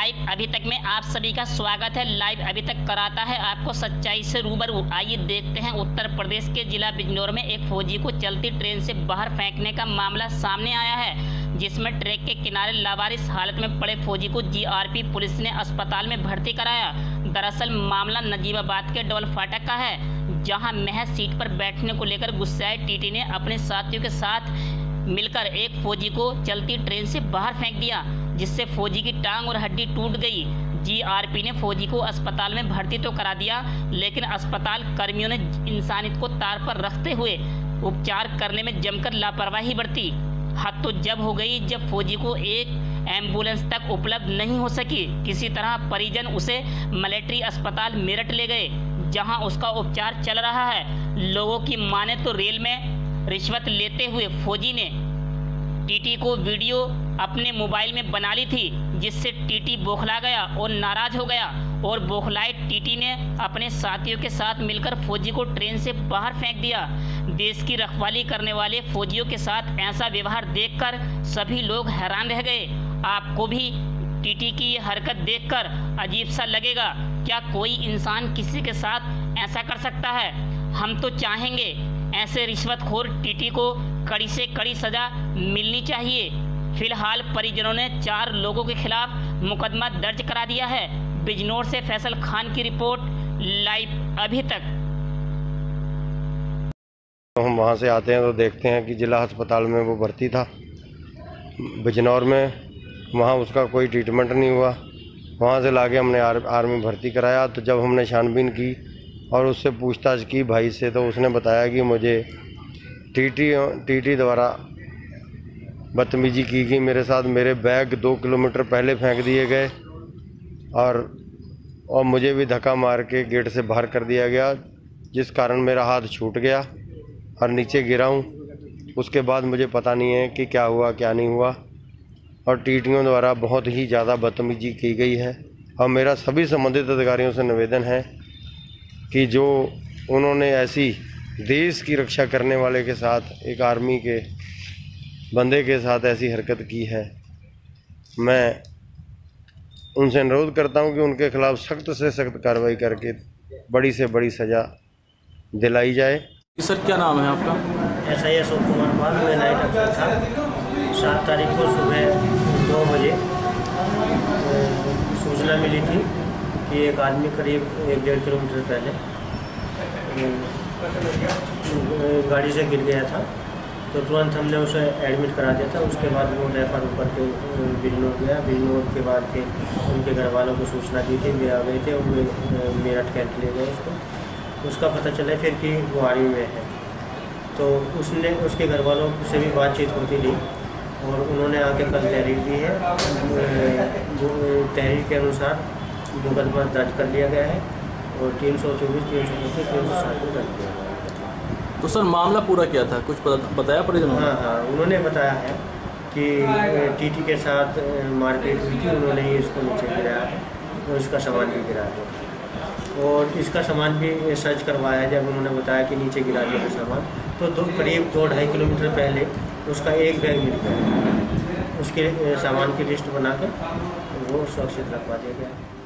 Live अभी तक में आप सभी का स्वागत है। लाइव अभी तक कराता है आपको सच्चाई से रूबरू। आइए देखते हैं उत्तर प्रदेश के जिला बिजनौर में एक फौजी को चलती ट्रेन से बाहर फेंकने का मामला सामने आया है, जिसमें ट्रैक के किनारे लावारिस हालत में पड़े फौजी को जीआरपी पुलिस ने अस्पताल में भर्ती कराया। दरअसल मामला नजीबाबाद के डबल फाटक का है, जहां महज सीट पर बैठने को लेकर गुस्साए टीटी ने अपने साथियों के साथ मिलकर एक फौजी को चलती ट्रेन से बाहर फेंक दिया, जिससे फौजी की टांग और हड्डी टूट गई। जीआरपी ने फौजी को अस्पताल में भर्ती तो करा दिया, लेकिन अस्पताल कर्मियों ने इंसानियत को तार पर रखते हुए उपचार करने में जमकर लापरवाही बरती। हद तो जब हो गई जब फौजी को एक एम्बुलेंस तक उपलब्ध नहीं हो सकी। किसी तरह परिजन उसे मिलिट्री अस्पताल मेरठ ले गए, जहां उसका उपचार चल रहा है। लोगों की माने तो रेल में रिश्वत लेते हुए फौजी ने टीटी को वीडियो अपने मोबाइल में बना ली थी, जिससे टीटी बौखला गया और नाराज हो गया और बौखलाए टीटी ने अपने साथियों के साथ मिलकर फौजी को ट्रेन से बाहर फेंक दिया। देश की रखवाली करने वाले फौजियों के साथ ऐसा व्यवहार देखकर सभी लोग हैरान रह गए। आपको भी टीटी की ये हरकत देखकर अजीब सा लगेगा। क्या कोई इंसान किसी के साथ ऐसा कर सकता है? हम तो चाहेंगे ऐसे रिश्वतखोर टीटी को कड़ी से कड़ी सजा मिलनी चाहिए। फिलहाल परिजनों ने 4 लोगों के खिलाफ मुकदमा दर्ज करा दिया है। बिजनौर से फैसल खान की रिपोर्ट, लाइव अभी तक। हम वहाँ से आते हैं तो देखते हैं कि जिला अस्पताल में वो भर्ती था बिजनौर में, वहाँ उसका कोई ट्रीटमेंट नहीं हुआ। वहाँ से लाके हमने आर्मी भर्ती कराया। तो जब हमने छानबीन की और उससे पूछताछ की भाई से, तो उसने बताया कि मुझे टीटी द्वारा बदतमीजी की गई मेरे साथ। मेरे बैग 2 किलोमीटर पहले फेंक दिए गए और मुझे भी धक्का मार के गेट से बाहर कर दिया गया, जिस कारण मेरा हाथ छूट गया और नीचे गिरा हूँ। उसके बाद मुझे पता नहीं है कि क्या हुआ क्या नहीं हुआ, और टीटियों द्वारा बहुत ही ज़्यादा बदतमीजी की गई है। और मेरा सभी संबंधित अधिकारियों से निवेदन है कि जो उन्होंने ऐसी देश की रक्षा करने वाले के साथ, एक आर्मी के बंदे के साथ ऐसी हरकत की है, मैं उनसे अनुरोध करता हूं कि उनके खिलाफ सख्त से सख्त कार्रवाई करके बड़ी से बड़ी सज़ा दिलाई जाए। सर क्या नाम है आपका? SI अशोक कुमार पाल। मैं नाइट अफसर था। 7 तारीख को सुबह 2 बजे सूचना मिली थी कि एक आदमी करीब 1-1.5 किलोमीटर पहले गाड़ी से गिर गया था। तो तुरंत हमने उसे एडमिट करा दिया था। उसके बाद वो रेफर होकर के बिजनौर गया। बिजनौर के बाद फिर उनके घर वालों को सूचना दी थी, वे आ गए थे और मेरठ कैंट ले गए उसको। उसका पता चला फिर कि वो आर्मी में है। तो उसके घर वालों से भी बातचीत होती रही और उन्होंने आके कल तहरीर दी है। तहरीर के अनुसार मुकदमा दर्ज कर लिया गया है और 324, 325, 360 को दर्ज किया गया है। तो सर मामला पूरा क्या था, कुछ बताया परिजनों ने? हाँ, उन्होंने बताया है कि टीटी के साथ मारपीट हुई थी, उन्होंने ही इसको नीचे गिराया है और इसका सामान भी गिरा दिया और इसका सामान भी सर्च करवाया। जब उन्होंने बताया कि नीचे गिरा दिया सामान, तो करीब 2-2.5 किलोमीटर पहले उसका एक बैग मिल गया। उसके सामान की लिस्ट बना के वो सुरक्षित रखवा दिया गया।